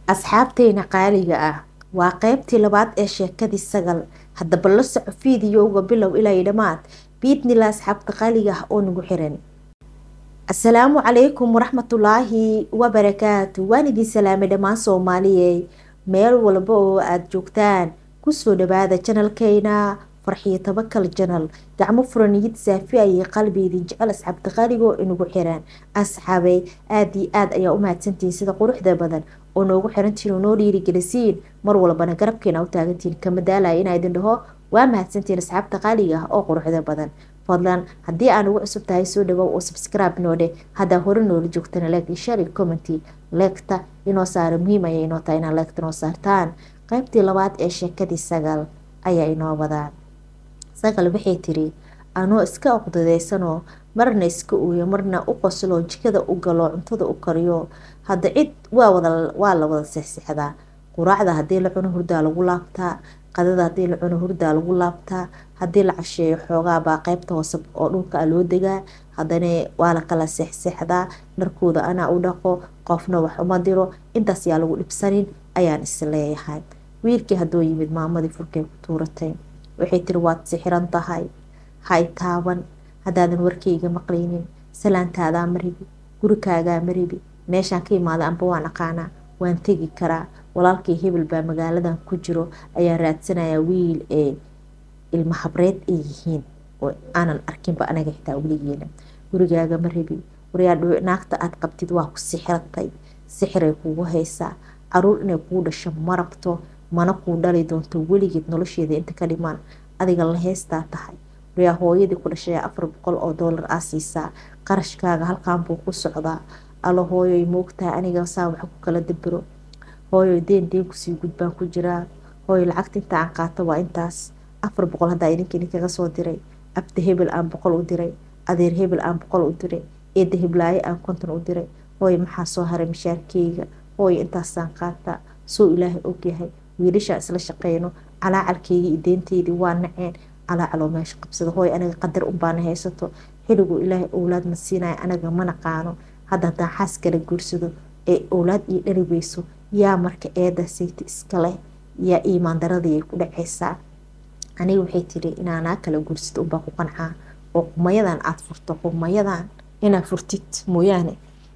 asxaabteena qaaliga ah waa qaybtii labaad ee sheekadii sagal. haddaba la soco fiidiyowga bilow ilaa dhamaad biidnila asxaabta qaaliga ah oo nagu xiran. assalaamu calaykum waraxmatullaahi wabarakaatu. waan idin salaamay dhammaan soomaaliyey meel walba oo aada joogtaan. kusoo dhawaada janalkeena farxiyo tabakal janal. gacmo furan niyad saafi ayay qalbi idin jecel asxaabta qaaliga oo inagu xiran. asxaabey aada iyo aada ayaa u mahadsantihiin sida quruxda badan oo noogu xirantiin oo noo dhiirigelisiin mar walbana garabkeena u taagantiin kama daalaya inaa idin dhaho waa mahadsantiin asxaabta qaaliga ah oo quruxda badan. fadlan haddii aan ugu cusub tahay soo dhawow oo subscribe noo dheh. haddaa hore noola joogtana like iyo share iyo commenti leegta inoo saaro muhiim ayay inoo tahay inaa leegta noo saartaan. qaybtii labaad ee sheekadii sagal ayaa inoo wadaan. sagal waxay tiri anoo iska oqdadeysanoo marna iska ooyo marna u qosloo jikada u galo cuntada u kariyo. hadda cid waa la wada seexseexdaa. quraacda haddii la cuno hurdaa lagu laabtaa, qadada haddii la cuno hurdaa lagu laabtaa, haddii la casheeyo xoogaabaa qaybta hoose oo dhulka loo degaa. haddana waa la kala seexseexdaa. dharkooda anaa u dhaqo, qofna wax uma diro. intaas yaa lagu dhibsanin ayaan isleeyahay. wiilkii hadduu yimid maamadii furkay ku tuuratay. waxay tiri waad sixiran tahay, hay taaban, haddaadan warkayga maqlaynin, salaantaadaa maribi, gurikaagaa maribi. meeshaan ka imaada amba waan aqaanaa, waan tegi karaa. walaalkii hebel baa magaaladan ku jiro ayaa raadsanayaa wiil ee ilma habreed ay yihiin oo aanan arkinba anaga xitaa weligeena. gurigaaga maribi, waryaa naagta aad qabtid waa ku sixirtay, sixiray kugu haysaa. caruur inay kuu dhasho ma rabto, mana kuu dhali doonto weligeed nolosheeda inta ka dhimaan. adiga la heystaa tahay. waryaa hooyadii ku dhashay $400 aa siisaa. qarashkaaga halkaan buu ku socdaa. alo hooyoy moogtahay aniga saa wax ku kala dabiro. hooyoy deen kusii gudbaan ku jiraa. hooyo lacagta inta aan qaato waa intaas. 400 haddaa idinkiini kaga soo diray. abda hebel aan 100 u diray. adeer hebel aan 100 u diray. eedda heblaaye aan 50 u diray. hooyo maxaa soo haray mishaarkeyga. hooyo intaasaan qaataa. soo ilaahay ogyahay wiilashaa isla shaqeyno. calaacalkeyga iyo deenteydii waa naceen. calaacaloo meesha qabsada. hooyo anaga qadar unbaana haysato. xiligu ilaahay owlaadna siinaya anaga ma naqaano. hadda haddaan xaas kala guursado ee owlaad ii dhali weyso yaa marka eeda sayta iska leh, yaa iimaan daradii ku dhacaysaa. aniga waxay tiri inaanaa kala guursado unbaa ku qancaa oo qumayadan aad furto, qumayadan inaa furtid mooyaane.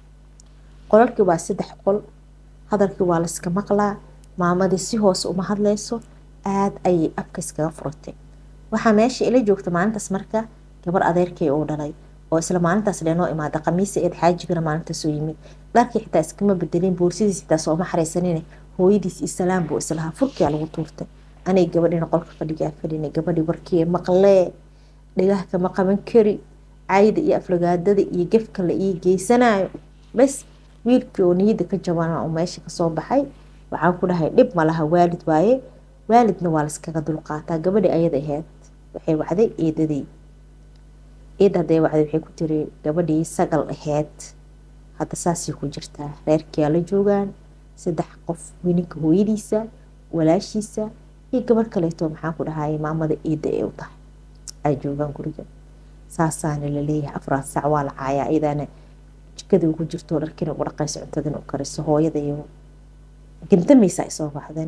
qolalkii waa 3 qol. hadalkii waa layska maqlaa. maamadii si hoose uma hadlayso, aad ayay afka iskaga furatay. waxaa meesha ila joogta maalintaas marka gabar adeerkay oo dhalay oo isla maalintaas leenoo imaada. qamiisa eed xaajigana maalinta soo yimid. dharkii xitaa iskama bedelin, boorsidiis xitaa sooma xareysanin. hooyadiis iyo salaam buu islahaa. furkiyaa lagu tuurtay. anay gabadhina qolka fadhigaa fadhina. gabadhii warkii maqlee dhagaha kama qaban kari. cayda iyo aflagaadada iyo gefka la ii geysanayo. bas wiilkii oo niyada ka jabana oo meesha kasoo baxay. waxaan ku dhahay dhib ma laha, waalid waaye, waalidna waa layskaga dulqaataa. gabadhii ayada ahayd waxay wacday eedadii. eed hadday wacday waxay ku tiri gabadhii sagal ahayd hadda saasay ku jirtaa. reerkiyaa la joogaan 3 qof. wininka hooyadiisa, walaashiisa iyo gabar kaleeto maxaan ku dhahay maamada eeda ee u tahay ay joogaan guriga. saasaana la leeyahay 4 saac waa la caayaa. iyadana jikada ugu jirto dharkiina ugu dhaqayso, cuntadana u kariso. hooyada iyo gintamaysa isoo baxday.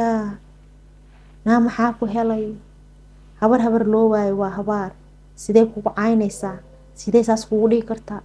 naa maxaa ku helay? habar loo waayo waa habaar. sidee kugu caynaysaa? sidee saas kugu dhigi kartaa?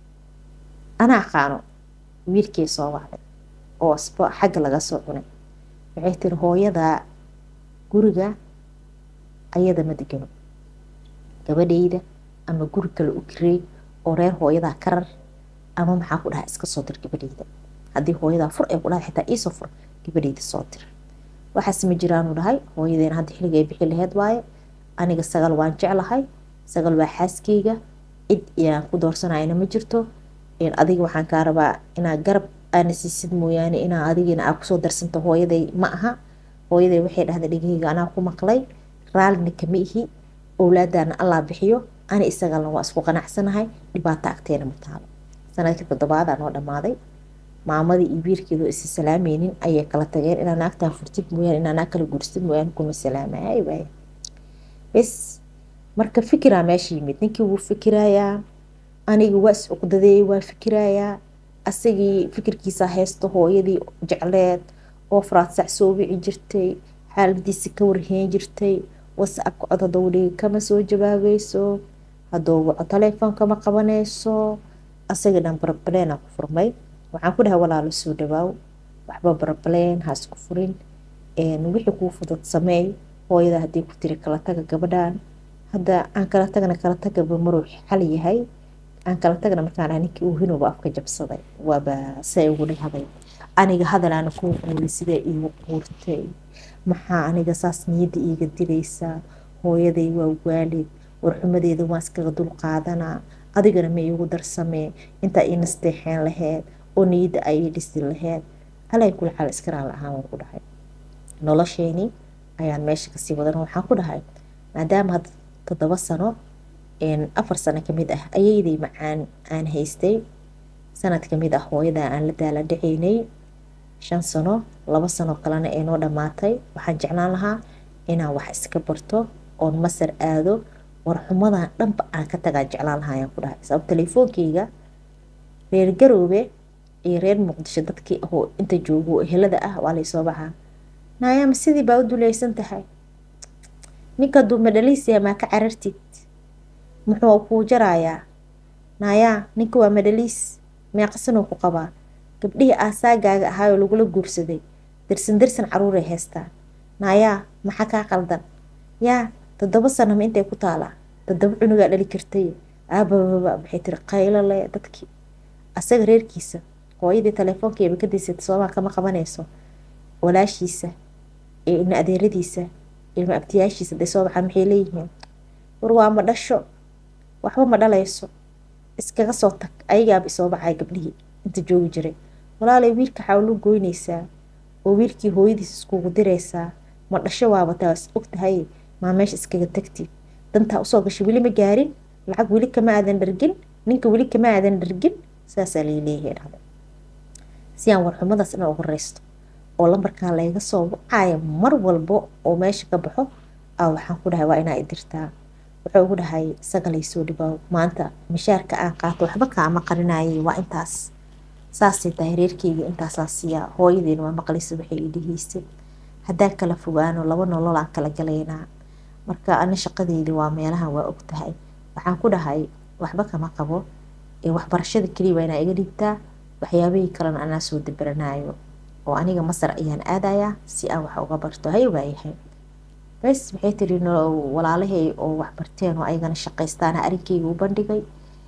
ana aqaano wiilkii soo wacday oo asba xagga laga soo cunay. waxay tiri hooyada guriga ayada ma degano. gabadhayda ama guri kale u kireey oo reer hooyadaa karar ama maxaa ku dhahay iska soo dir gabadhayda. haddii hooyadaa fur ay ku dhahay xitaa iisoo fur gabadhayda soo dir. waxaas ma jiraanu dhahay. hooyadeena hadda xilliga ay bixi laheyd waaye. aniga sagal waan jeclahay. sagal waa xaaskeyga. cid iyaan ku doorsanayna ma jirto. adiga waxaan kaa rabaa inaa garab aana siisid mooyaane inaa adigina aa kusoo darsanto hooyaday ma aha. hooyaday waxay dhahday dhegaheyga anaa ku maqlay, raallina kama ihi. owlaadaana allaa bixiyo. ani isagalna waa isku qanacsanahay. dhibaato agteena ma taalo. sanadkii 7aadaa noo dhammaaday. maamadii iyo wiilkeedu isi salaameynin ayay kala tageen. inaa naagtaa furtid mooyaane inaa naag kala guursid mooyaane kuma salaamay waay. bes marka fikiraa meesha yimid. ninkii wuu fikirayaa. aniga waa is uqdadeeyay waa fikirayaa. asagii fikirkiisa haysto hooyadii jecleed oo faraad sac soo wici jirtay, xaaladiisa ka warhayn jirtay, whatsappka cod haduu dhigo kama soo jawaabayso, haduu waco taleefoonka ma qabanayso. asaga dhan barbaleen ku furmay. waxaan ku dhahay walaalo soo dhawaaw, waxba barbaleen ha isku furin, wixii kuu fudud sameey. hooyada haddii ku tiri kala taga gabadhaan, hadda aan kala tagana kala tagaba maruu xal yahay, aan kala tagana markaan ninkii uu hinuba afka jabsaday waaba say ugu dhahday. aniga hadal aan ku quuli sidee iigu quurtay, maxaa aniga saas niyada iiga dilaysaa, hooyaday waa waalid, warxumadeeda waan iskaga dul qaadanaa, adigana ma iigu darsamee intaa ii nasteexeen laheyd oo niyada ay ii dhisi laheyd. alay kula xal iskaraan la-aan waan ku dhahay. nolosheeni ayaan meesha kasii wadan. waxaan ku dhahay maadaama hadda 7 sano 4 sano kamid ah ayayday macaan aan haystay, sanad kamid ah hooyada aan la daala dhaceynay, 5 sano 2 sano kalena ay noo dhamaatay. waxaan jeclaan lahaa inaan wax iska barto oon Masar aado, warxumadan dhanba aan ka tagaa jeclaan lahaa ayaan ku dhahay. sabab telefoonkeyga reer Garoobe iyo reer Muqdisho dadkii oo inta joogo ehelada ah waa lay soo baxaa, naayama sidii baa u dulaysan tahay, ninka duuma dhaliisiya ma ka carartid, muxuu kuu jarayaa, naayaa ninka waa madhaliis meeqasanoo ku qabaa, gabdhihii aasaagaaga ahaayoo lagula guursaday dirsan caruuray haystaa, naayaa maxaa kaa qaldan, yaa 7 sano ma intay ku taalaa, 7 cunugaa dhali kartay, aabababa maxay tiri qaylo le dadkii. asaga reerkiisa hooyadii taleefoonkeeba ka diisatay Soomaa kama qabanayso, walaashiisa ilma adeeradiisa ilma abtiyaashiisa day soo baxaan maxay leeyihiin, war waa ma dhasho waxba ma dhalayso, iskaga soo tag. ayagaaba soo baxay gabdhihii inta joogi jiray, walaalay wiilka xawlu goynaysaa oo wiilkii hooyadiis iskugu diraysaa, ma dhasho waaba taas ogtahay, maa meesha iskaga tagtid, dantaa usoo gashay weli ma gaarin, lacag weli kama aadan dhargin, ninka weli kama aadan dhargin. saasaa leeyahay dhahday. si aan warxumadaas inaan ugu reysto oo lambarkaa layga soo wacaayo mar walbo oo meesha ka baxo waxaan ku dhahay waa inaa idirtaa. wuxuu ugu dhahay sagalay soo dhibaaw, maanta mishaarka aan qaato waxba kaama qarinayay, waa intaas. saasay tahay reerkeyga intaasaa siiyaa, hooyadeena waa maqlaysa waxay ii dhihaysay, haddaan kala fogaano 2 nolol aan kala galaynaa, marka ana shaqadeydii waa meelahan waa ogtahay. waxaan ku dhahay waxba kama qabo, waxbarashada keliya waa inaa iga dhigtaa, waxyaabihii kalena anaa soo dabaranayo oo aniga Masar ayaan aadayaa si aan wax uga barto. hay waayahay bas waxay tiri walaalahay oo wax barteen oo ayagana shaqaystaan arrinkeyga u bandhigay,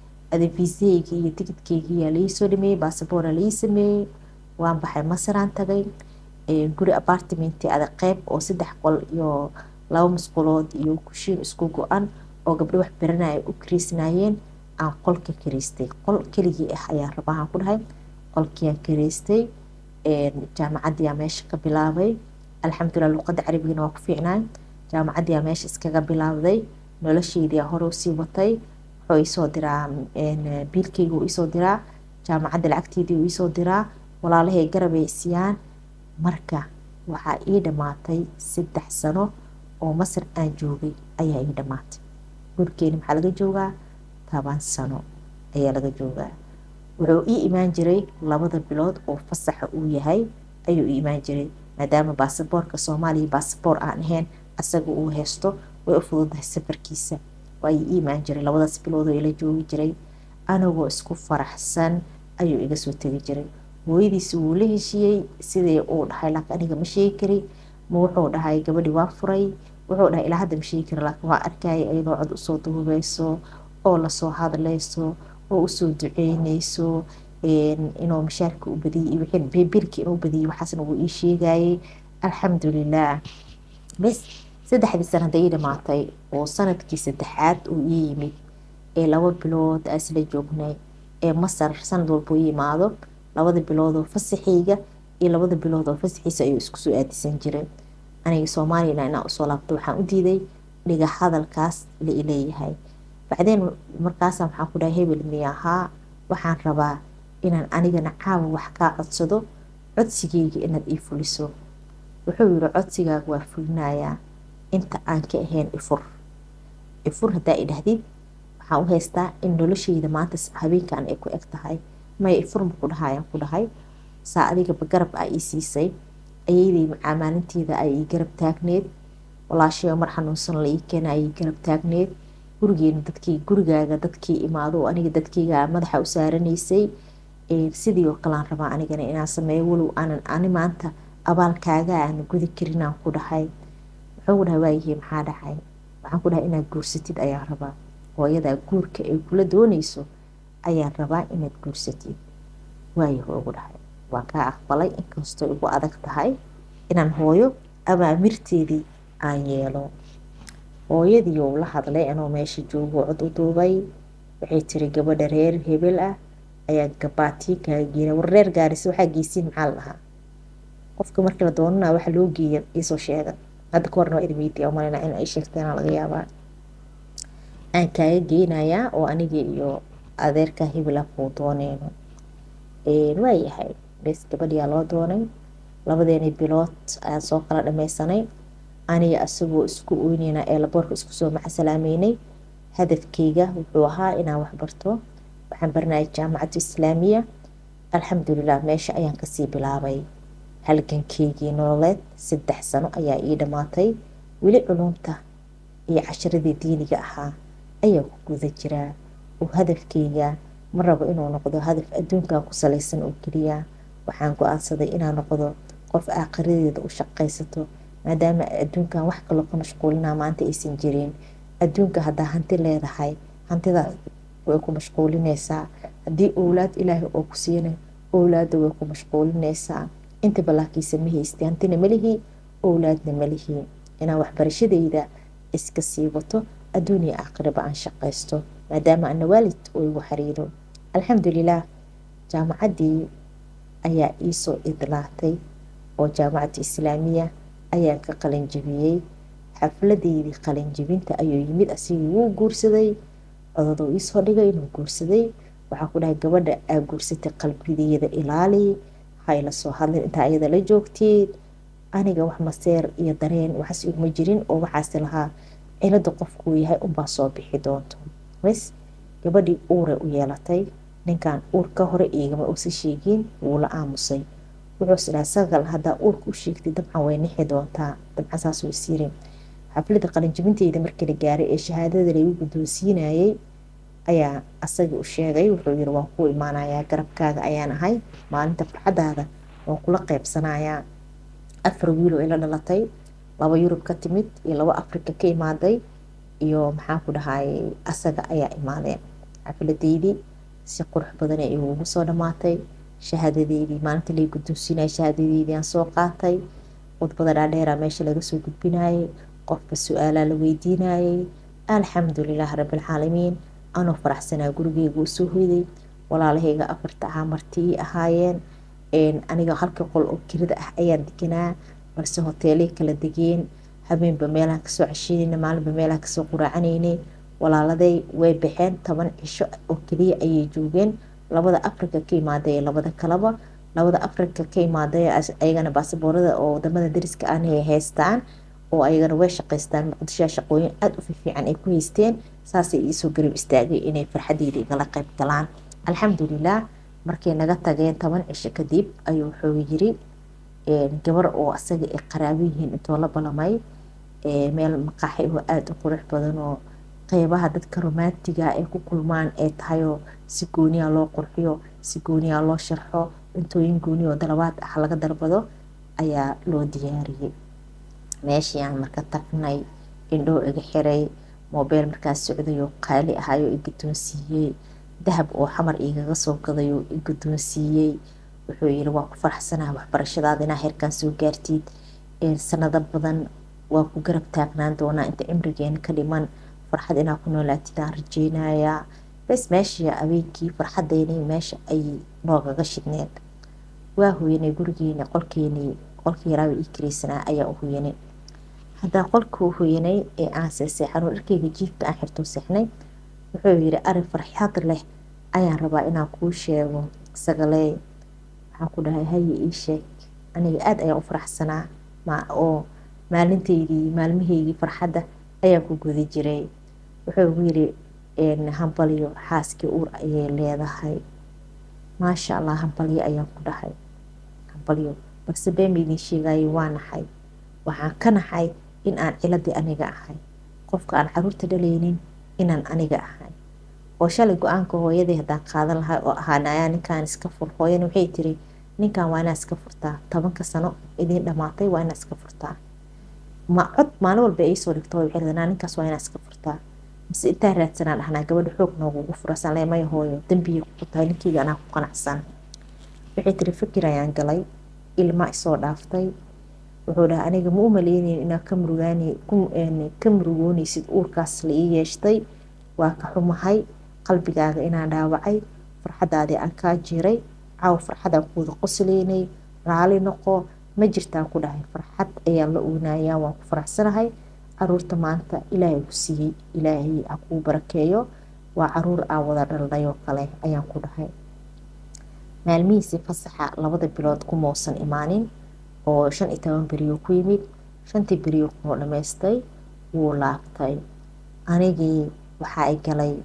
fiisayga iyo tigidkeyga yaa la soo dhameeyay, baasaboor la sameeyay, waan baxay Masaraan tagay. guri apartment ada qayb oo 3 qol iyo 2 musqulood iyo kushiin isku go'an oo gabdho wax baranay u kriisnaayeen aan qolka kiriistay. qol keligii ah ayaa rabaa ku dhahay, qolkii aan kiriistay. jaamacadii aan meesha ka bilaabay, alxamdulillah luqadda carabiga waa ku fiicnaan. jaamacadii aan meesha iskaga bilaabday, nolosheedii hore u sii watay. wuxuu ii soo diraa biilkeyga uu ii soo diraa, jaamacadda lacagteedii uu ii soo diraa, walaalahay garabay siiyaan. marka waxaa ii dhamaatay 3 sano oo Masar aan joogay ayaa ii dhamaatay. gurkeena maxaa laga joogaa 10 sano ayaa laga joogaa. wuxuu ii imaan jiray 2 bilood oo fasaxa uu yahay ayuu ii imaan jiray, maadaama baasaboorka Soomaaliya baasaboor aan ahayn asaga uu haysto way u fududahay safarkiisa. waa ii imaan jiray 2 bilood oo ila joogi jiray, anagoo isku faraxsan ayuu iga soo tagi jiray. hooyadiisi wuu la heshiiyey sidii uu dhahay, laakiin aniga ma sheegi kari. ma wuxuu dhahay gabadhi waa furay, wuxuu dhahay ilaa hadda ma sheegi kari, laakiin waa arkayay ayadoo cod usoo duubayso oo lasoo hadlayso oo usoo duceynayso inuu mishaarka u badiyay iyo wixii beebirki inuu badiyay waxaasna wuu ii sheegayay. alxamdulilah bas 3 sano hadda ii dhamaatay oo sanadkii 3aad uu ii yimid 2 bilood aan isla joognay. Masar sanad walba uu yimaado 2 bilood oo fasaxayga iyo 2 bilood oo fasaxiisa ayuu isku soo aadisan jiray. aniga Soomaaliya inaan usoo laabto waxaan u diiday dhiga hadalkaas la ileeyahay. bacdeen markaas waxaan ku dhahay hebel miyaha, waxaan rabaa inaan anigana caawa wax ka codsado, codsigeyga inaad ii fuliso. wuxuu yiri codsigaaga waa fulinayaa inta aan ka ahayn ifur hadaa i dhahdid waxaan u haystaa in nolosheyda maanta habeenkan ay ku eg tahay. may ifur ma ku dhahay saa adiga garab ii siisay ayeydii macamaalinteeda ay ii garab taagneed walaashayo mar xanuunsan la ii keena ay ii garab taagneed gurigaaga dadkii imaado oo aniga dadkayga madaxa u saaranaysay sidii oo kale aan rabaa anigana inaan sameeyo walow aanan ani maanta abaalkaaga aan gudi karin aan ku dhahay. wuxuu dhahay waayihii maxaa dhacay? waxaan ku dhahay inaad guursatid ayaan rabaa, hooyadaa guurka ay kula doonayso ayaan rabaa inaad guursatid. waayahu ugu dhahay waan kaa aqbalay, inkastoo igu adag tahay inaan hooyo amaamirteedii aan yeelo. hooyadii oo la hadlay anoo meesha joogo cod u duubay, waxay tiri gabadha reer hebel ah ayaa gabaatii kaaga geena. war reer Gaarisa waxaa geysiin maxaa la dhahaa? qofka markii la doonana waxa loo geeya isoo sheega. hadda ka horna waa irmiiti umalina in ay sheegteen laga yaabaa. aan kaaga geynayaa oo aniga iyo adeerka hebel ah kuu dooneyno. waayahay bes gabadhiyaa loo doonay. labadeeni bilood ayaan soo kala dhammaysanay, aniga asagoo isku oynayna ee laboorka isku soo macasalaameynay. hadafkayga wuxuu ahaa inaan wax barto. waxaan baranayay jaamacadda islaamiya. alxamdulilah meesha ayaan kasii bilaabay halgankaygii nololeed. 3 sano ayaa ii dhammaatay. weli culumta iyo casharadii diiniga ahaa ayaa ku guda jiraa. oo hadafkayga ma rabo inuu noqdo hadaf adduunkan ku salaysan oo keliya. waxaan go-aansaday inaan noqdo qof aakhiradeeda u shaqaysato, maadaama adduunkan wax kaloo ka mashquulinaa maanta aysan jirin. adduunka haddaa hanti leedahay, hantidaas way ku mashquulinaysaa. haddii owlaad ilaahay oo ku siinay, owlaadda way ku mashquulinaysaa. intaba laakiinse ma haystay, hantina malihii, owlaadna malihii. inaan waxbarashadayda iska sii wato, adduun iyo aakhiraba aan shaqaysto, maadaama ana waalid oo igu xariiro. alxamdulilah jaamacaddii ayaa iisoo idlaatay oo jaamacadda islaamiya ayaan ka qalin jabiyey. xafladeydii qalin jabinta ayuu yimid, asigii wuu guursaday. codadoo iisoo dhigay inuu guursaday. waxaa ku dhahay gabadha aa guursatay qalbigeeda ilaali, hayla soo hadlin intaa iyada la joogteed. aniga wax maseer iyo dareen waxaas iguma jirin, oo waxaasi lahaa cilada qofkuu yahay unbaa soo bixi doonto. bes gabadhii uure u yeelatay. ninkan uurka hore igama uusa sheegin, wuu la aamusay. wuxuu isdhaha sagal haddaa uurka u sheegtay dabcan way nixi doontaa. dabcan saasuu isiirin. xafladda qalinjabinteyda markii la gaaray ee shahaadada lagu guddoonsiinayay ayaa asaga u sheegay. wuxuu yiri waan kuu imaanayaa, garabkaaga ayaan ahay, maalinta farxadaada waan kula qaybsanayaa. 4 wiil oo ila dhalatay, 2 Yurub ka timid iyo 2 Afrika ka imaaday, iyo maxaan ku dhahay asaga ayaa imaadeen. xafladeydii si qurux badan ay ugu soo dhamaatay. shahaadadeydii maalinta la guddoonsiinayay shahaadadeydii aan soo qaatay. khudbada dhaadheera meesha laga soo gudbinayay, qofka su-aalaha la weydiinayay. alxamdulilah rabbil caalamiin anoo faraxsanaa gurigeyga u soo hoyday. walaalahayga 4 martii ahaayeen. aniga halka qol oo kirada ah ayaan deganaa, balse hoteelay kala degeen. habeenba meelaha kasoo casheynayna, maalinba meelaha kasoo quraacaneynay. walaaladay way baxeen, 10 cisho oo keliya ayay joogeen. 2 Afrika ka imaaday, 2 kalaba 2 Afrika ka imaaday ayagana baasaboorada oo wadamada dariska aan haystaan, oo ayagana way shaqaystaan. muqdisho shaqooyin aad u fiican ay ku haysteen. saasay iisoo garab istaagay inay farxadeyda igala qayb galaan. alxamdulilah markay naga tageen 10 cisho kadib ayuu wuxuu yiri gabar oo asaga ay qaraabo yihiin intoo la balamay meel maqaaxi oo aad u qurux badan oo qeybaha dadka romantiga ay ku kulmaan ee tahay oo si gooniya loo qurxiyo, si gooniya loo sharxo, intooyin gooni oo dalabaad ah laga dalbado ayaa loo diyaariyay. meeshii aan marka tagnay, indhoo iga xiray, mobile markaas socday oo qaali ahaayoo i guddoonsiiyey, dahab oo xamar igaga soo gaday oo i guddoonsiiyey. wuxuu yiri waa ku faraxsanahay waxbarashadaada inaa heerkan soo gaartid, sanado badan waa ku garab taagnaan doonaa inta cimrigeena ka dhiman, farxad inaa ku noolaatid aan rajeynayaa. bes meeshii habeenkii farxadeynay meesha ay noogaga shidneed. waa hooyanay gurigeena, qolkii yaraawa ii kiraysanaa ayaa u hooyanay. haddaa qolkuu hooyanay ee aan seexano, dharkeyga jiifka aan xirtoo seexnay. wuxuu yiri arrin farxad leh ayaan rabaa inaan kuu sheego Sagalee. waxaan ku dhahay haye ii sheeg. aniga aad ayaan u faraxsanaa oo maalmahaygii farxadda ayaan ku guda jiray. wuxuu ugu yiri hambalyo, xaaskii uur ayay leedahay. maasha allah hambalyo ayaan ku dhahay. hambalyo balse been idin sheegayay waa naxay. Waxaan ka naxay in aan ciladii aniga ahay, qofka aan caruurta dhalaynin inaan aniga ahay. oo shalay go-aanka hooyadii haddaan qaadan lahaa oo ahaan ayaa ninkaan iska fur. hooyana waxay tiri ninkan waa inaa iska furtaa, 10 sano idiin dhamaatay waa inaa iska furtaa. ma cod maalin walba ay soo dhigto way xildanaa ninkaas waa inaa iska furtaa, mise intaa raadsanaan dhahnaa gabadha xoog noogugu furasan leemaya hooyo dambiga ku tahay ninkeyga anaa ku qanacsan. waxay tiri fikir ayaan galay, ilma isoo dhaaftay. wuxuu dhahay aniga ma u maleynayn inaad ka murugoonaysid uurkaas la ii yeeshtay. waa ka xumahay qalbigaaga inaan dhaawacay, farxadaadii aan kaa jiray, caaw farxadaan kuwada qoslaynay, raali noqo. ma jirtaan ku dhahay farxad ayaan la oonayaa, waan ku faraxsanahay. caruurta maanta ilaahay ku siiyey, ilaahay ha kuu barakeeyo, waa caruur aan wada dhalnay oo kale ayaan ku dhahay. maalmihiisii fasaxa 2 bilood kumausan imaanin oo 15 beriyo ku yimid. 5 beriyo kuu dhamaystay wuu laabtay. anigii waxaa ay galay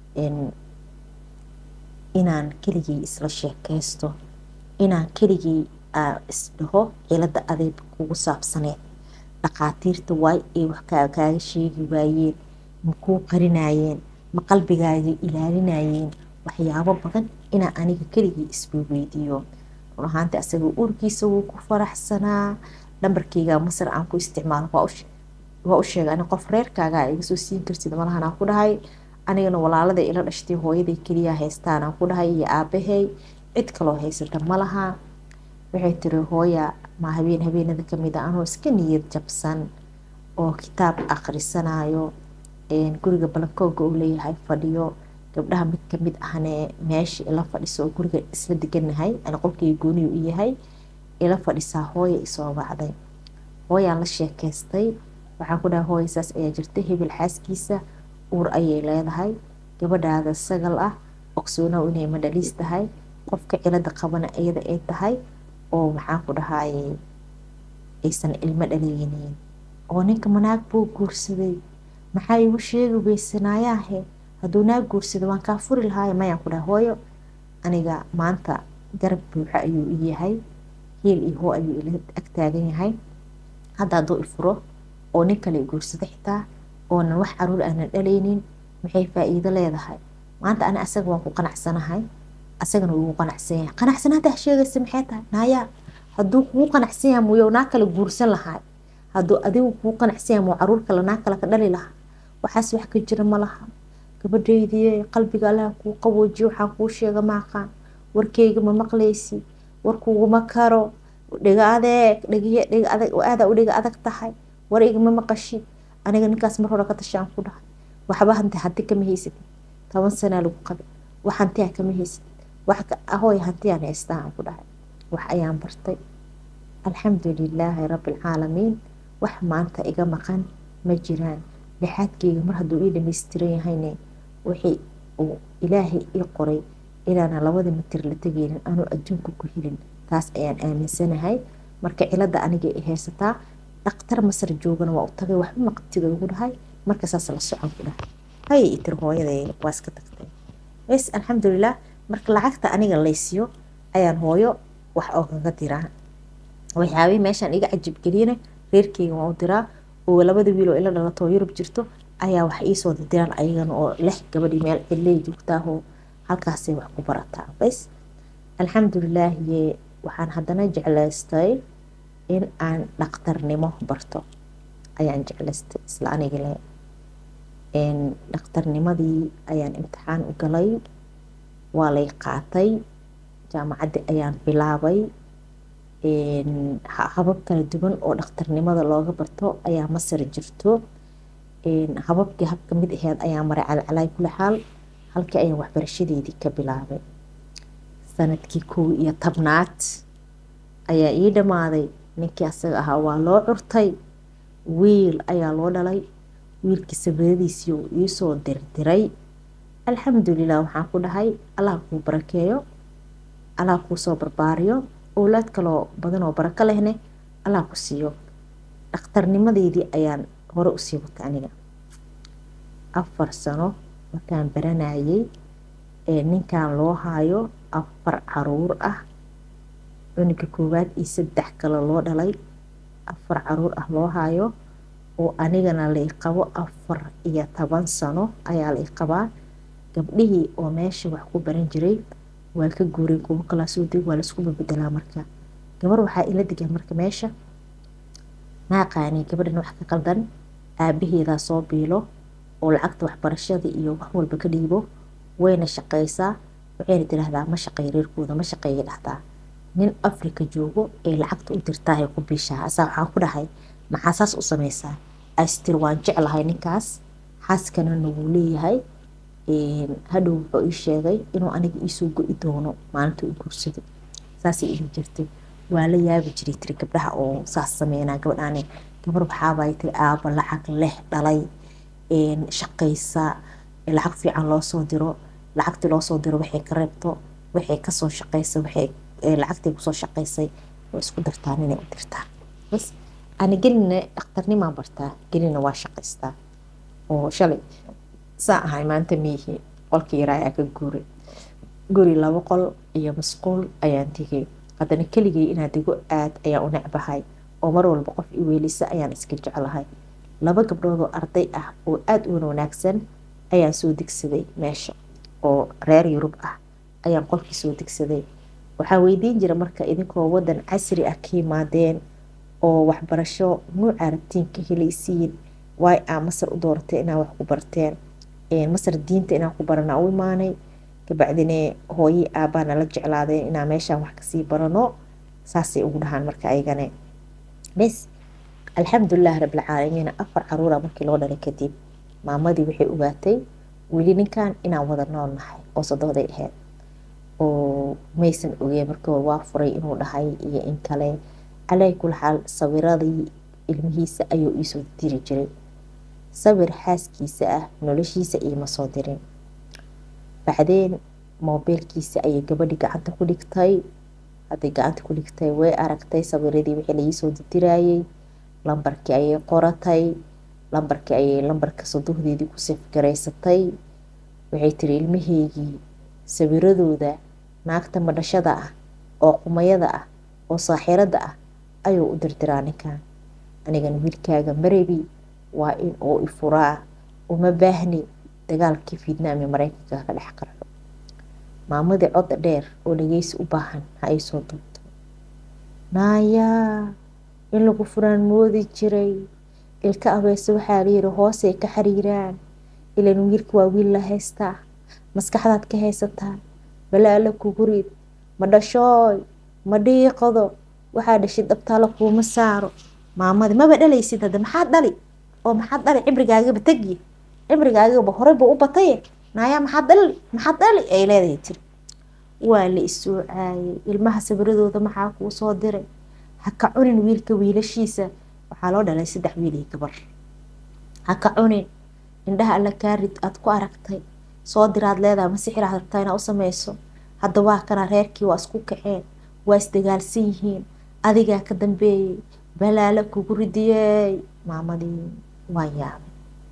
inaan keligii isla sheekaysto, inaan keligii isdhaho cilada adeeg kugu saabsaneed. dhaqaatiirta waay ay wax kaaga sheegi waayeen, ma kuu qarinayeen, ma qalbigaaga ilaalinayeen. waxyaabo badan inaan aniga keligii isweydiiyo. run ahaantii asaga uurkiisa wuu ku faraxsanaa. lambarkeyga masar aan ku isticmaalo waa u sheegay ani qof reerkaaga iga soo siin kartid malahan aan ku dhahay. anigana walaalada ila dhashtay hooyaday keliya haystaan aan ku dhahay iyo aabahay, cid kaloo haysata malaha. waxay tiri hooya ma habeenada kamid a anoo iska niyad jabsan oo kitaab akhrisanayo, guriga balankooga uu leeyahay fadhiyo, gabdhaha mid kamid ahne meesha ila fadhiso oo guriga isla deganahay, ani qolkii gooniyu u yahay, ila fadhisaa hooya isoo bacday. hooyaan la sheekaystay, waxaan ku dhahay hooya saas ayaa jirta, hebel xaaskiisa uur ayay leedahay, gabadhaada sagal ah, ogsoonow inay madhaliis tahay, qofka cilada qabana iyada ay tahay, oo maxaan ku dhahay aysan ilmo dhalaynin. oo ninka manaag buu guursaday, maxaa igu sheegi weysanayaahe, hadduu naag guursada waan kaa furi lahaay. mayaan ku dhahay hooyo aniga maanta garab buuxa ayuu i yahay, hiil iyo hoo ayuu ila ag taagan yahay. hadda hadduu ifuro oo nin kale guursada xitaa oonan wax caruur aanan dhalaynin, maxay faa'iido leedahay? maanta ani asaga waan ku qanacsanahay, asagana wuu qanacsan yahay. qanacsanaanta sheegaysa maxay tahay? naaya hadduu kugu qanacsan yahay muuyo naag kale guursan lahaa, hadduu adigu kugu qanacsan yahay muu caruur kale naag kale ka dhali lahaa. waxaas wax ka jira ma laha. gabadhaydii qalbiga allaha kuu qaboojiyo, waxaan kuu sheega ma aqaan, warkeyga ma maqlaysi, warkuguma karo, dhiga adeeg aada u dhiga adag tahay, war igama maqashid. aniga ninkaas mar hore ka tashaan ku dhahay waxba hanti kama haysatid, 10 sana lagu qabay, wax hantiya kama haysatid, wax hooy hantiyaan haystaan ku dhahay. wax ayaan bartay, alxamdulilaahi rabbilcaalamiin. wax maanta iga maqan ma jiraan. lixaadkeyga mar hadduu ii dhammaystiran yahayne wixii uu ilaahay ii qoray inaana 2 mitir la tegaynin anuu adduunka ku helin, taas ayaan aaminsanahay. marka cilada aniga i haysataa, dhaqtar masar joogana waa u tagay, waxba ma qabtida ugu dhahay, marka saas la socon ku dhahay. hay itir hooyaday waa iska tagtay bes alxamdulilah. marka lacagta aniga laysiyo ayaan hooyo wax oogaga diraa. waxyaabihii meeshaan iga cajib geliyana reerkeyga waan u diraa, oo 2 wiil oo ila dhalato Yurub jirto ayaa wax ii soo diraan ayagana oo leh gabadhii meel cilay joogtaahoo halkaasay wax ku barataa. bes alxamdulilah waxaan haddana jeclaystay in aan dhaqtarnimo barto, ayaan jeclaystay isla aniga le. dhaqtarnimadii ayaan imtixaan u galay, waa lay qaatay, jaamacaddi ayaan bilaabay. habab kala duwan oo dhaqtarnimada looga barto ayaa masar jirto. hababkii habka mid aheed ayaa maray calcalay kula xaal, halkii ayaan waxbarashadeedii ka bilaabay. sanadkii 11aad ayaa ii dhammaaday. ninkii asaga ahaa waa loo curtay, wiil ayaa loo dhalay. wiilkii sabradiisii uu iisoo dirdiray. alxamdulilah waxaan ku dhahay allah kuu barakeeyo, allah kuu soo barbaariyo, owlaad kaloo badan oo barako lehne allah ku siiyo. dhaqtarnimadeedii ayaan hore usii watay aniga 4 sano markaan baranayay. ninkan loo haayo 4 caruur ah. cunuga koowaad iyo 3 kale loo dhalay 4 caruur ah loo hayo oo anigana la qabo 14 sano ayaa la qabaa gabdhihii oo meesha wax ku baran jiray waa ka guuray kuwa kala soo dib waa la isku bedelaa marka gabar waxaa ila digan marka meesha naaqaani gabadhan wax ka qaldan aabaheeda soo biilo oo lacagta waxbarashada iyo wax walba ka dhiibo wayna shaqaysaa waxayna tiraahdaa ma shaqeey reerkooda ma shaqeey dhahdaa nin Afrika joogo ee lacagta u dirtaa ay ku bishaa asaa waxaan ku dhahay maxaa saas u samaysaa astir waan jeclahay ninkaas xaaskana nagu leeyahay hadhow wuxuu ii sheegay inuu aniga ii soo go'i doono maalinta uu guursaday saas ay ii jirtay waa la yaabi jiray tiri gabdhaha oo saas sameynaa gabadhaani gabar waxaa bay tiri aaba lacag leh dhalay shaqaysa lacag fiican loo soo diro lacagti loo soo diro waxay ka reebto waxay ka soo shaqaysay waxay lacagtii ku soo shaqaysay oo isku dartaan inay u dirtaan bas ani gelina dhakhtarnimo bartaa gelina waa shaqaystaa oo shalay saa ahay maanta miihi qolkii yaraa ayaa ka guuray guri 2 qol iyo masquul ayaan tegay haddana keligay inaan digo aad ayaan u necbahay oo mar walba qof i weelisa ayaan iska jeclahay 2 gabdhood oo arday ah oo aad u wanaagsan ayaan soo digsaday meesha oo reer Yurub ah ayaan qolkii soo digsaday waxaa weydiin jira marka idinkoo wadan casri ah ka yimaadeen oo waxbarasho nuuca rabtiin ka helaysiin way Masar u dooratay inaa wax ku barteen Masar diinta inaa ku barana u imaanay kabacdina hooyi aabana la jeclaadeen inaa meeshaan wax ka sii barano saasay ugu dhahaan marka ayagana bas alxamdulillah rabbil caalamiin 4 caruur markii loo dhalay kadib maamadii waxay ogaatay wili ninkan inaan wada nool nahay oo sadooday ahayd oo maysan ogeen marka waa furay inuu dhahay iyo in kale alay kul xaal sawiradii ilmihiisa ayuu ii soo diri jiray sawir xaaskiisa ah noloshiisa ima soo dirin bacdeen mobilkiisa ayay gabadhi gacanta ku dhigtay haday gacanta ku dhigtay way aragtay sawiradii wixii la ii soo dirayay lambarkii ayay qoratay lambarka saduhdeedii ku safgareysatay waxay tiri ilmaheygii sawiradooda naagta madhashada ah oo qumayada ah oo saaxirada ah ayuu u dirdiraa ninkan anigan wiilkaaga marebi waa in oo ifuraa uma baahni dagaalkii Vietnam iyo Mareykanka ka dhex qarxo maamadii cod dheer oo dhageysi u baahan ha ay soo duubto naaya in lagu furaan moodi jiray ilka abeeso waxaa la yiri hoosay ka xariiraan ilaan wiilku waa wiil la haysta maskaxdaad ka haysataa balaala kugu rid ma dhashooy ma dhiiqado waxaa dhashay dabtaala kuuma saaro maamadii maba dhalaysid hadda maxaad dhali oo maxaad dhali cibrigaagaba tagi cibrigaagaba horeyba u batay naaya maxaad dhali ay leedahay tiri waa la isoo caayay ilmaha sawiradooda maxaa kuu soo diray ha ka cunin wiilka wiilashiisa waxaa loo dhalay 3 wiil iyo gabar ha ka cunin indhaha alla kaarid aad ku aragtay soo diraad leedahay ma sixir aad rabtaa inaad u samayso hadda waa kana reerkii waa isku kaceen waa isdagaalsan yihiin adigaa ka dambeeyay balaala kugu ridiyay maamadii waa yaabay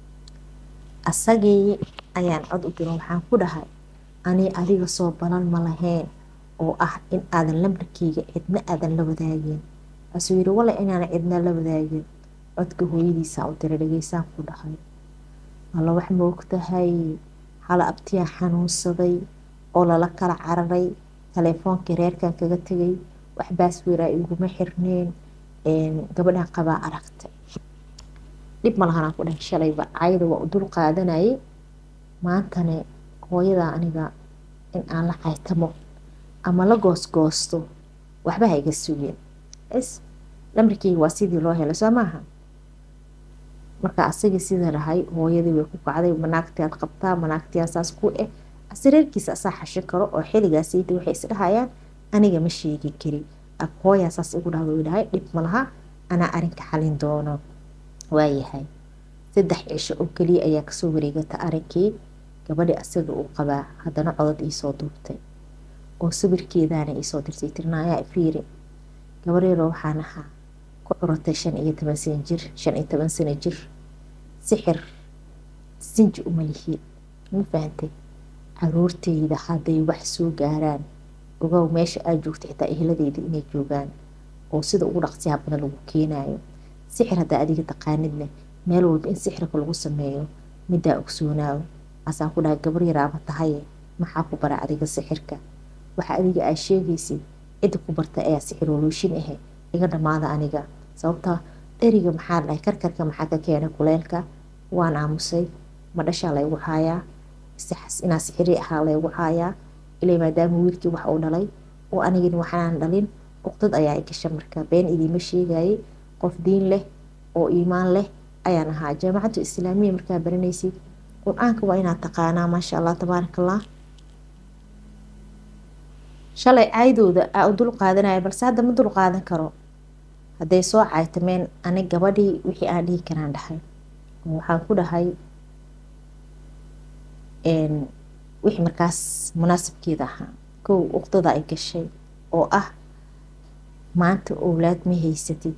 asagii ayaan cod u diro waxaan ku dhahay ani adiga soo balan ma lahayn oo ah in aadan lambarkeyga cidna aadan la wadaagin asuu yiri wala inaan cidna la wadaagin codka hooyadiisa u diray dhageysaan ku dhahay alla wax ma ogtahay hala abtiyaa xanuunsaday oo lala kala cararay telefoonka reerkan kaga tagay wax baasweera iguma xirneen gabadhan qabaa aragtay dib ma lahan ku dhahay shalayba caayda waa u dul qaadanayay maantana hooyada aniga in aan la caytamo ama la goosgoosto waxba ha iga sugeen lambarkeyga waa sidii loo helay soo maaha marka asagii sida dhahay hooyadii way ku kacday manaagtii aad qabtaa manaagtii saas ku asreerkiisa asaa xashin karo oo xiligaasayda waxay isdhahayaan aniga ma sheegi kari hooyaa saas igu dhahdo dhahay dhib ma laha anaa arinka xalin doono waayahay 3 cisho oo kaliya ayaa kasoo wareegata arinkii gabadhi asaga uu qabaa haddana codad ii soo duubtay oo sawirkeedaana ii soo dirtay tirnaayaa fiiri gabareero waxaan ahaa ku curatay 15 sano jir sixir sinji uma lihi ma fahantay caruurteyda hadday wax soo gaaraan ogow meesha aad joogto xitaa eheladeeda inay joogaan oo sida ugu dhaqsiyaha badan lagu keenayo. sixir haddaa adiga taqaanidna meel walba in sixirka lagu sameeyo middaa ogsoonaayo. asaan ku dhahay gabar yaraaba tahaye maxaa ku bara adiga sixirka? waxa adiga aa sheegaysid cidda ku barta ayaa sixir walooshin ahe iga dhamaada aniga. sababta dheriga maxaa dhahay karkarka maxaa ka keenay kuleelka? waan aamusay. ma dhashaa laygu haayaa inaa sixiri ahaa laygu haayaa ilaa maadaama wiilkii wax uu dhalay oo anigina waxaan dhalin uqdad ayaa gasha. marka been idiima sheegayay, qof diin leh oo iimaan leh ayaan ahaa. jaamacadda islaamiya markaa baranaysid qur-aanka waa inaad taqaanaa. maasha allah tabaarakallah. shalay caydooda aa u dul qaadanaya balse hadda ma dul qaadan karo. hadday soo caytameen anig gabadhii wixii aan dhihi karaan dhahay. waxaan ku dhahay wixii markaas munaasabkeeda ahaa. kow uqdada ay gashay oo ah maanta owlaad ma haysatid,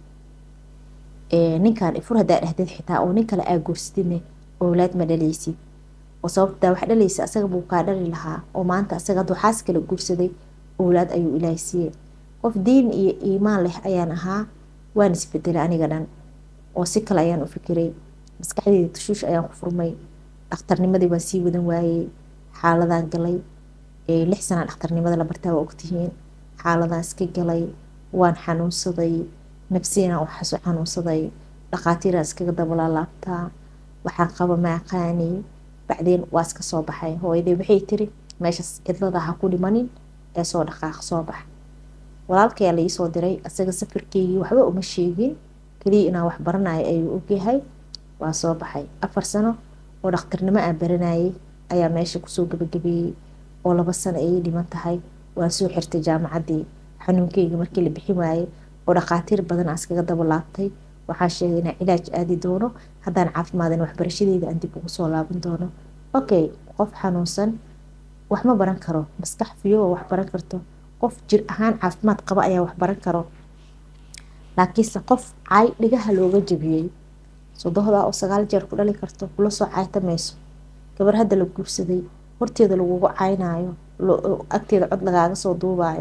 ninkan ifur haddaa dhahdeed xitaa oo nin kale aa guursadidne owlaad ma dhalaysid. oo sababtaa wax dhalaysa asaga buu kaa dhali lahaa oo maanta asaga hadduu xaas kala guursaday owlaad ayuu ilaahay siiyey. qof diin iyo iimaan leh ayaan ahaa. waan isbedelay aniga dhan oo si kale ayaan u fikiray. maskaxdeyda tashuush ayaan ku furmay. dhakhtarnimadii waan sii wadan waayey. xaaladaan galay 6 sana dhakhtarnimada la bartaa waa ogtihiin. xaaladaan iska galay. waan xanuunsaday. nafsiina waxaas u xanuunsaday. dhaqaatiiraan iskaga dabalaa laabtaa. waxaan qaba ma aqaani. bacdeen waa iska soo baxay. hooyaday waxay tiri meeshaas cidlada ha ku dhimanin ee soo dhaqaaq soo bax. walaalkayaa la iisoo diray. asaga safarkeygii waxba uma sheegin, kaliya inaan wax baranayo ayuu ogyahay. waa soo baxay. 4 sano oo dhakhtarnimo aan baranayay ayaa meesha kusoo gabagabeeyey oo 2 sano ayay dhiman tahay. waan soo xirtay jaamacaddii. xanuunkeyga markii la bixin waayey oo dhaqaatiir badan aan iskaga daba laabtay waxaa sheegay inaan cilaaj aadi doono. haddaan caafimaadin waxbarashadeeda aan dib ugu soo laaban doono. okay, qof xanuunsan wax ma baran karo. maskax fiyo oo wax baran karto. qof jir ahaan caafimaad qaba ayaa wax baran karo. laakiinse qof caay dhigaha looga jabiyey sodohda oo 9 jeer ku dhali karto kula soo caaytamayso. gabar hadda la guursaday horteeda lagugu caynaayo, agteeda cod lagaaga soo duubaayo,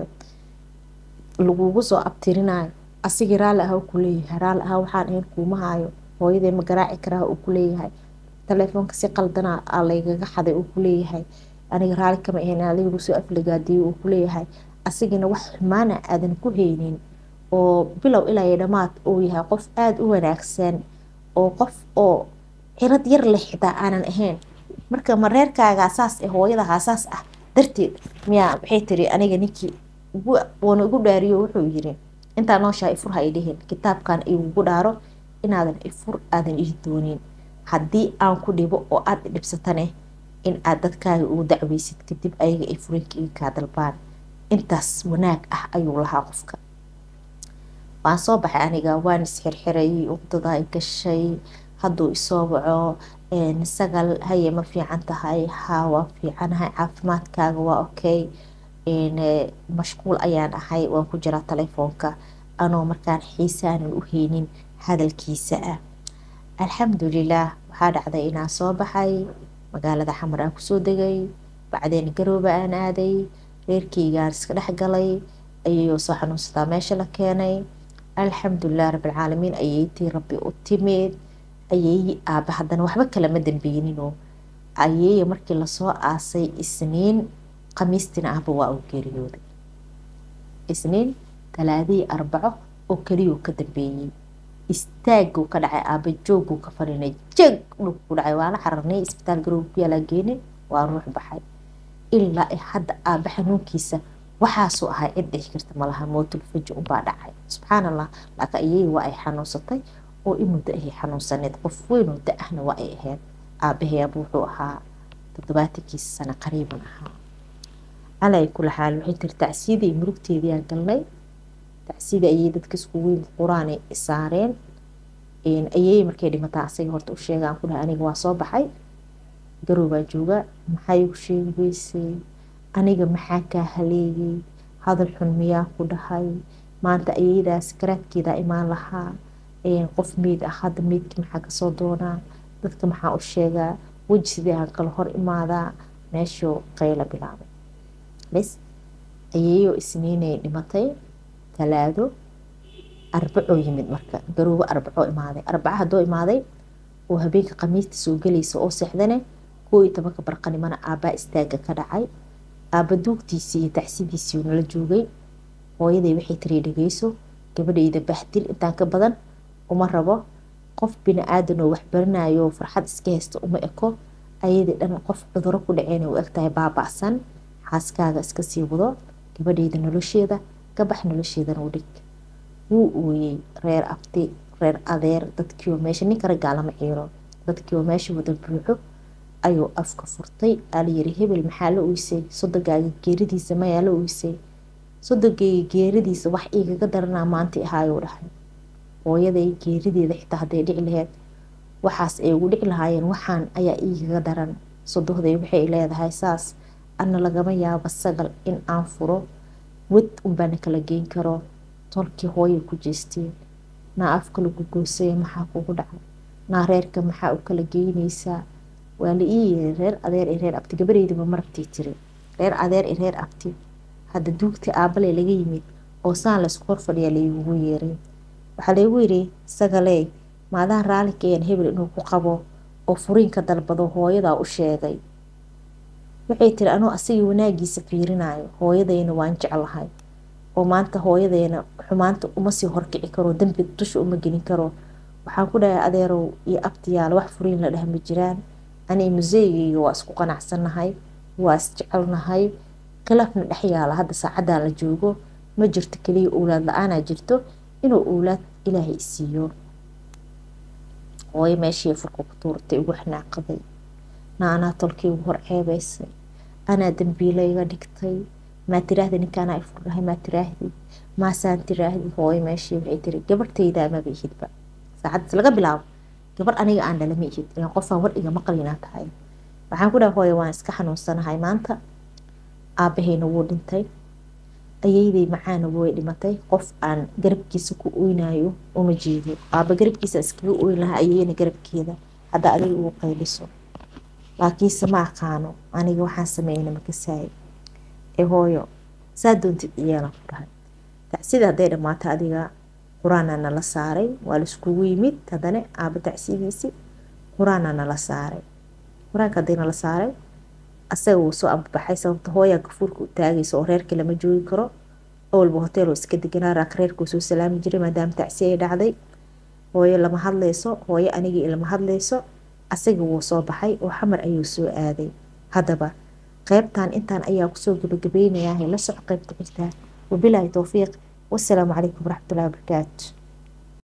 lagugu soo abtirinayo. asigii raali ah ku leeyahay. raali ah waxaan ahayn kuuma haayo. hooyadee ma garaaci karaa uu ku leeyahay. telefoonka si qaldana aa laygaga xaday uu ku leeyahay. aniga raali kama ahayn adiga lagu soo aflagaadiyo uu ku leeyahay. asigina wax xumaana aadan ku haynin oo bilow ilaa dhamaad uu yahay qof aada u wanaagsan oo qof oo cirad yar leh xitaa aanan ahayn. marka ma reerkaaga asaas hooyada asaas ah darteed miyaa waxay tiri aniga ninkii woona ugu dhaariyo wuxuu yiri intaa nooshaa ifur ha idhihin kitaabkan igu dhaaro inaadan ifur aadan ii doonin. haddii aan ku dhibo oo aad dhibsatane in aad dadkaaga ugu dacweysid kadib ayaga ay furinkii kaa dalbaan. intaas wanaag ah ayuu lahaa qofka. waan soo baxay aniga. waan isxirxiray. uqdada ay gashay. hadduu isoo waco Sagal haye ma fiican tahay? haa waa fiicanahay. caafimaadkaaga waa okay? mashquul ayaan ahay. waan ku jiraa telefoonka anoo markaan xiisaanan u haynin hadalkiisa ah. alxamdulilaah waxaa dhacday inaan soo baxay. magaalada xamar aan kusoo degay. bacdeen garooba aan aaday. reerkeygaan iska dhex galay. ayayoo soo xanuunsataa meesha la keenay. alxamdulilah rabbilcaalamiin ayeytii rabbi u timid. ayeeyi aaba haddana waxba kalama dambeyninoo ayeeya markii lasoo aasay isniin khamiistina ahba waa uu geeriyooday. isniin talaadii arbaco oo keliyuu ka dambeeyey. istaaguu ka dhacay. aaba jooguu ka fadhinay. jeg dhulku ku dhacay. waa la xararnay isbitaal garoob ku yaalaa geenin. waa ruux baxay. ilaa hadda aaba xanuunkiisa waxaasuu ahay cid dhihi karta malaha. mootul faji unbaa dhacay. subxaan allah. laakiin ayeeyi waa ay xanuunsatay oo in muddo ahay xanuunsaneed. qof weyn oo da-ahna waa ay ahayd. aabaheeba wuxuu ahaa 70 sano qariiban ahaa. calay kula xaal waxay tiri tacsiidii murugteedii aan galnay. tacsiida ayay dadka isku weyn quraan ay saareen. ayay markay dhimataa asaga horta u sheegaan ku dhahay aniga waa soo baxay. garoobaa jooga. maxay u sheegi weysay? aniga maxaa kaa haleeyay? hadal xun miyaa ku dhahay? maanta ayaydaas garaadkeeda imaan lahaa. qof meyd ah hadda meydkii maxaa kasoo doonaa? dadka maxaa u sheegaa? weji sidii aan kala hor imaadaa? meeshuu qayla bilaabay. bes ayeeyo isniinay dhimatay talaado arbaco yimid marka garoobo arbaco imaaday arbaca hadoo imaaday oo habeenka khamiista soo galaysa oo seexdane 11 barqanimana aabaa istaaga ka dhacay aaba duugtiisii iyo tacsidiisii nala joogay hooyaday waxay tiri dhageyso gabadhayda bahdil intaan ka badan uma rabo qof bini aadan oo wax baranayo farxad iska haysto uma eko ayadii dhan qof cuduro ku dhaceen oo egtahay baabacsan xaaskaaga iska sii wado gabadhayda nolosheeda gabax nolosheedana u dhig wuu ooyey reer abti reer adeer dadkii oo meesha ninka raggaa lama ciiro dadkii oo meesha wada buuxo ayuu afka furtay ala yiri hebel maxaa la oysay sodogaaga geeridiisa mayaa la oysay sodogayga geeridiisa wax igaga daranaa maanta ahaayuu dhahay hooyaday geerideeda xitaa hadday dhici lahayd waxaas ay ugu dhici lahaayeen waxaan ayaa igaga daran sodohday waxay leedahay saas ana lagama yaabo sagal in aan furo wad unbaana kala geyn karo tolkii hooyay ku jeesteen naa afka lagu goosay maxaa kugu dhacay naa reerka maxaa u kala geynaysaa waa la ii yeeray reer adeer iyo reer abti gabadhaydaba marabtii tiri reer adeer iyo reer abti hadda duugtii aabale laga yimid oo saan la isku hor fadhiyaa laygugu yeeray waxaa laygu yiri sagalee maadaan raali keen hebel inuu ku qabo oo furiinka dalbado hooyadaa u sheegay waxay tiri anuu asagii wanaagiisa fiirinayo hooyadayna waan jeclahay oo maanta hooyadayna xumaanta uma sii horkici karo dambi dusha uma gelin karo waxaan ku dhahay adeerow iyo abtiyaal wax furiin la dhahma jiraan ani museegayga waa isku qanacsanahay waa isjecelnahay khilaafna dhex yaala hadda saacadan la joogo ma jirto kaliya owlaad la-aanaa jirto inuu owlaad ilaahay isiiyo hooyo meeshii furka ku tuurtay ugu xanaaqaday anaa tolkii ugu hor ceebaysay anaa dambiila iga dhigtay maa tiraahda ninkaanaa ifurdhahay maa tiraahdi maasaan tiraahdi hooyo meeshii waxay tiri gabadhtayda amaba ihidba saacaddaas laga bilaabo gabar aniga aan dhalama ihid ilaan qofaan war iga maqlinaa tahay waxaan ku dhahay hooyo waan iska xanuunsanahay maanta aabahayna wuu dhintay ayayday macaana way dhimatay qof aan garabkiisa ku oynayo uma jeedo aaba garabkiisa iskaga oyn lahaa ayayna garabkeeda hadda adiga ugu qayliso laakiinse ma aqaano aniga waxaan sameeyna makasaay hooyo saa doontid iyaana ku dhahay tacsida hadday dhammaata adiga quraana nala saaray waa laiskugu yimid haddana aaba tacsidiisi quraana nala saaray quraanka hadday nala saaray asaga wuu soo ambabaxay sababta hooyaa gafuurka u taagaysa oo reerka lama joogi karo awalba hotel oo iska deganaa raak reerkuu soo salaami jiray maadaama tacsi ay dhacday hooyo lama hadlayso hooyo anigii ilama hadlayso asaga wuu soo baxay oo xamar ayuu soo aaday haddaba qaybtan intaan ayaa kusoo gabagabeynayaa la soco qaybta xigtaa wabilaahi towfiiq wassalaamu calaykum waraxmatullahi wabarakaatu